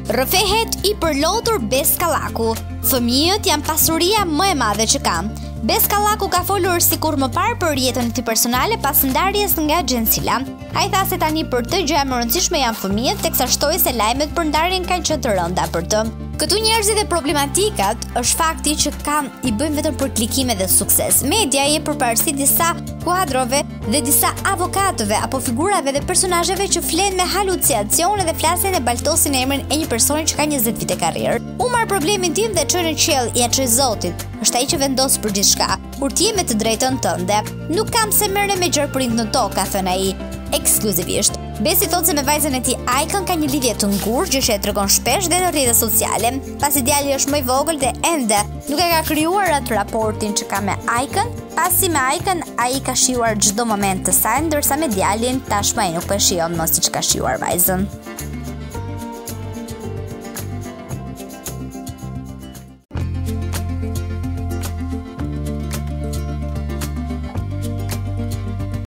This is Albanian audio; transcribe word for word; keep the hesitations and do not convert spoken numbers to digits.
Rrëfehet i përlotur Beskallaku. Fëmijët janë pasuria më e madhe që kam. Beskallaku ka folur sikur më parë për jetën e tij personale pas ndarjes nga Xhencila. Ai tha se tani për të gjëja më rëndësishme janë fëmijët, teksa shtoi se lajmet për ndarjen kanë qenë të rënda për të. Këtu njerëzit dhe problematikat është fakti që kanë i bëjnë vetëm për klikime dhe sukses. Media jep përparësi disa kuadrove dhe disa avokatëve apo figurave dhe personazheve që flen me halucinacione dhe flasin dhe baltosin emrin e një personi që ka njëzet vite karrierë. U marr problemin tim dhe çoj në qiell, ja çoj Zotit. Është ai që vendos për gjithçka. Kur ti je me të drejtën tënde, nuk kam se merrne me gjerprind në tokë, ka thënë ai. Ekskluzivisht. Besi thot se me vajzën e tij Icon ka një lidhje të ngurtë, gjë që e tregon shpesh dhe në rrjetet sociale, pasi djali është më i vogël dhe ende nuk e ka krijuar atë raportin që ka me Icon, pasi me Icon ai ka shijuar çdo moment të saj, ndërsa me djalin tashmë ai nuk po e shijon më siç ka shijuar vajzën.